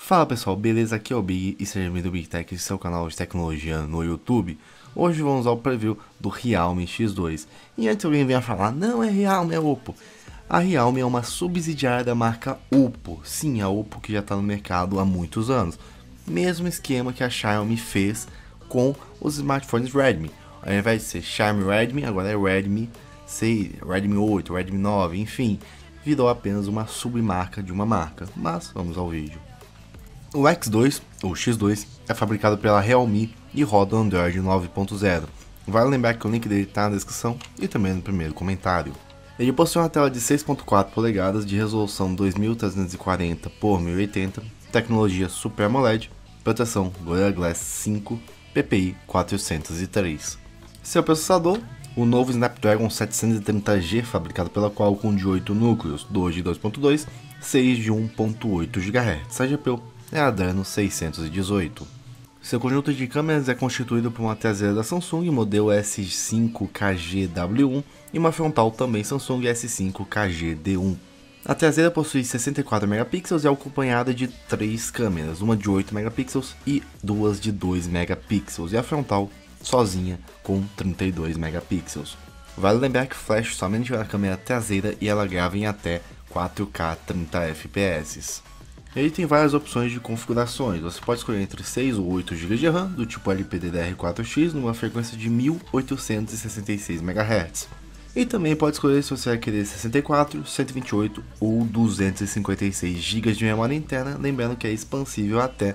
Fala pessoal, beleza? Aqui é o Big e seja bem-vindo ao Big Tech, seu canal de tecnologia no YouTube. Hoje vamos ao preview do Realme X2. E antes alguém venha falar, não é Realme, é Oppo. A Realme é uma subsidiária da marca Oppo. Sim, a Oppo que já está no mercado há muitos anos. Mesmo esquema que a Xiaomi fez com os smartphones Redmi. Ao invés de ser Xiaomi Redmi, agora é Redmi 6, Redmi 8, Redmi 9, enfim. Virou apenas uma submarca de uma marca. Mas vamos ao vídeo. O X2, ou X2, é fabricado pela Realme e roda o Android 9.0. Vale lembrar que o link dele está na descrição e também no primeiro comentário. Ele possui uma tela de 6.4 polegadas de resolução 2340 por 1080, tecnologia Super AMOLED, proteção Gorilla Glass 5, PPI 403. Seu processador, o novo Snapdragon 730G, fabricado pela Qualcomm de 8 núcleos, 2 de 2.2, 6 de 1.8 GHz. A GPU é a Adreno 618. Seu conjunto de câmeras é constituído por uma traseira da Samsung, modelo S5KGW1, e uma frontal também Samsung S5KGD1. A traseira possui 64 megapixels e é acompanhada de 3 câmeras, uma de 8 megapixels e duas de 2 megapixels, e a frontal sozinha com 32 megapixels. Vale lembrar que flash somente na câmera traseira e ela grava em até 4K 30 fps. Ele tem várias opções de configurações, você pode escolher entre 6 ou 8 GB de RAM, do tipo LPDDR4X, numa frequência de 1866 MHz. E também pode escolher se você vai querer 64, 128 ou 256 GB de memória interna, lembrando que é expansível até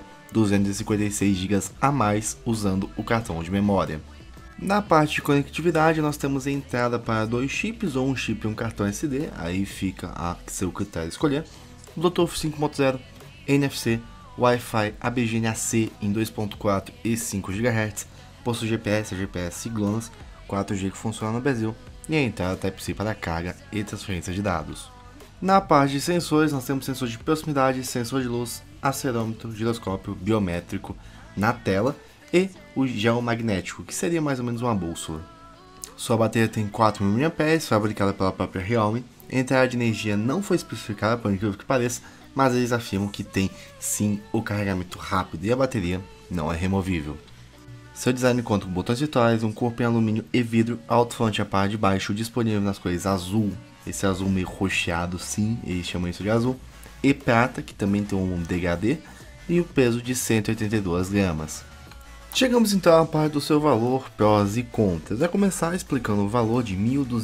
256 GB a mais usando o cartão de memória. Na parte de conectividade nós temos a entrada para 2 chips ou um chip e um cartão SD, aí fica a seu critério escolher. Bluetooth 5.0, NFC, Wi-Fi ABGNAC em 2.4 e 5 GHz, possui GPS ciclonas, 4G que funciona no Brasil e a entrada Type-C para carga e transferência de dados. Na parte de sensores nós temos sensor de proximidade, sensor de luz, acelerômetro, giroscópio biométrico na tela e o geomagnético, que seria mais ou menos uma bússola. Sua bateria tem 4.000 mAh, fabricada pela própria Realme. A entrada de energia não foi especificada, por incrível que pareça, mas eles afirmam que tem sim o carregamento rápido e a bateria não é removível. Seu design conta com botões virtuais, um corpo em alumínio e vidro, alto-falante a parte de baixo, disponível nas cores azul, esse azul meio roxeado sim, eles chamam isso de azul, e prata, que também tem um degradê, e o peso de 182 gramas. Chegamos então à parte do seu valor, prós e contras. Vai começar explicando o valor de R$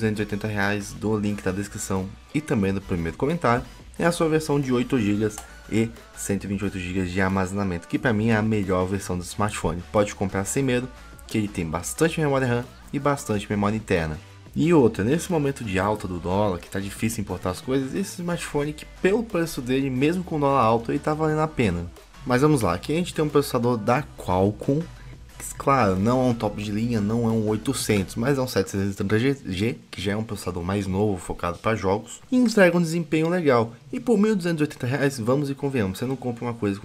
1.280 do link da descrição e também do primeiro comentário. É a sua versão de 8 GB e 128 GB de armazenamento, que para mim é a melhor versão do smartphone. Pode comprar sem medo, que ele tem bastante memória RAM e bastante memória interna. E outra, nesse momento de alta do dólar, que tá difícil importar as coisas, esse smartphone que pelo preço dele, mesmo com o dólar alto, ele tá valendo a pena. Mas vamos lá, aqui a gente tem um processador da Qualcomm. Claro, não é um top de linha, não é um 800, mas é um 730G, que já é um processador mais novo, focado para jogos, e entrega um desempenho legal. E por R$ 1.280, vamos e convenhamos, você não compra uma coisa com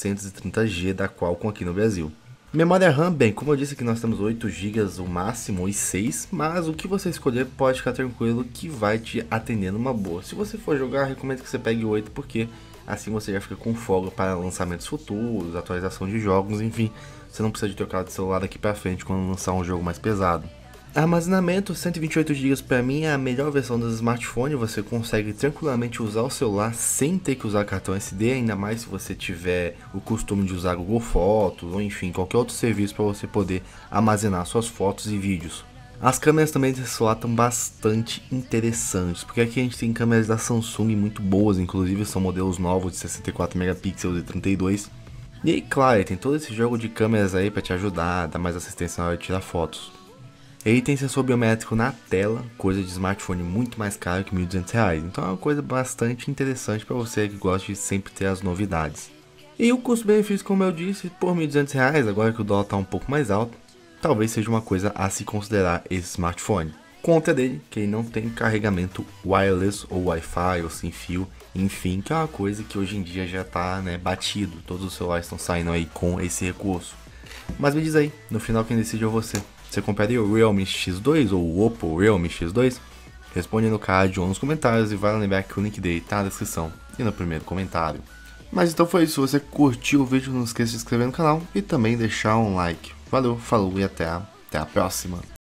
730G da Qualcomm aqui no Brasil. Memória RAM, bem, como eu disse aqui nós temos 8 GB o máximo e 6, mas o que você escolher pode ficar tranquilo que vai te atender numa boa. Se você for jogar, recomendo que você pegue 8, porque assim você já fica com folga para lançamentos futuros, atualização de jogos, enfim. Você não precisa de trocar de celular daqui para frente quando lançar um jogo mais pesado. Armazenamento, 128 GB para mim é a melhor versão do smartphone. Você consegue tranquilamente usar o celular sem ter que usar cartão SD, ainda mais se você tiver o costume de usar Google Fotos ou enfim, qualquer outro serviço para você poder armazenar suas fotos e vídeos. As câmeras também desse celular estão bastante interessantes, porque aqui a gente tem câmeras da Samsung muito boas, inclusive são modelos novos de 64 megapixels e 32. E aí, claro, tem todo esse jogo de câmeras aí para te ajudar, dar mais assistência na hora de tirar fotos. Ele tem sensor biométrico na tela, coisa de smartphone muito mais caro que R$ 1.200, então é uma coisa bastante interessante para você que gosta de sempre ter as novidades. E o custo-benefício, como eu disse, por R$ 1.200, agora que o dólar está um pouco mais alto, talvez seja uma coisa a se considerar esse smartphone. Conta dele que ele não tem carregamento wireless ou Wi-Fi ou sem fio, enfim, que é uma coisa que hoje em dia já está batido, todos os celulares estão saindo aí com esse recurso. Mas me diz aí, no final quem decide é você. Você compraria o Realme X2 ou o Oppo Realme X2? Responde no card ou nos comentários e vale lembrar que o link dele está na descrição e no primeiro comentário. Mas então foi isso, se você curtiu o vídeo, não esqueça de se inscrever no canal e também deixar um like. Valeu, falou e até a próxima.